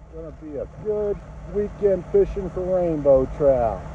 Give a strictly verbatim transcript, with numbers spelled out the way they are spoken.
Gonna be a good weekend fishing for rainbow trout.